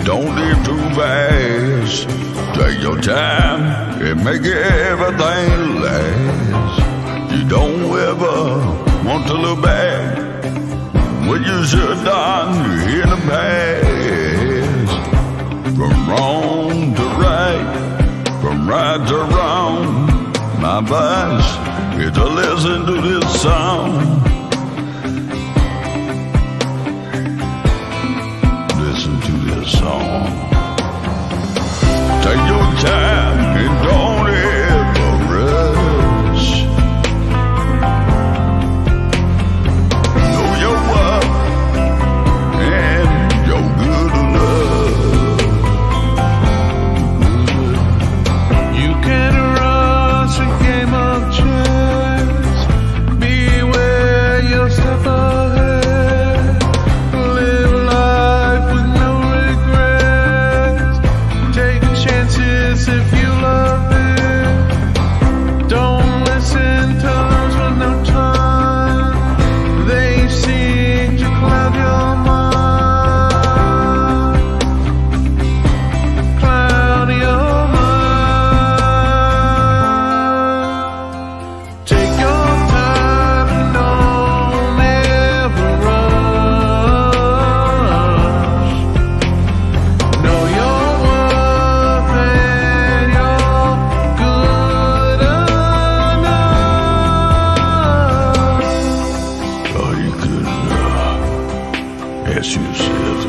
don't live too fast. Take your time and make everything last. You don't ever want to look back what you should have done in the past. From wrong to right, from right to wrong, my advice is to listen to this song. Listen to this song. Take your time and don't ever rush. Know your worth and your good enough. You can rush a game of chess. Beware your step ahead. Live life with no regrets. Take chances if you love it. Don't listen to those with no time. They seem to cloud your mind. Cloud your mind. Take your time and don't ever rush. Know your worth and you're good enough. Are you good enough? Ask yourself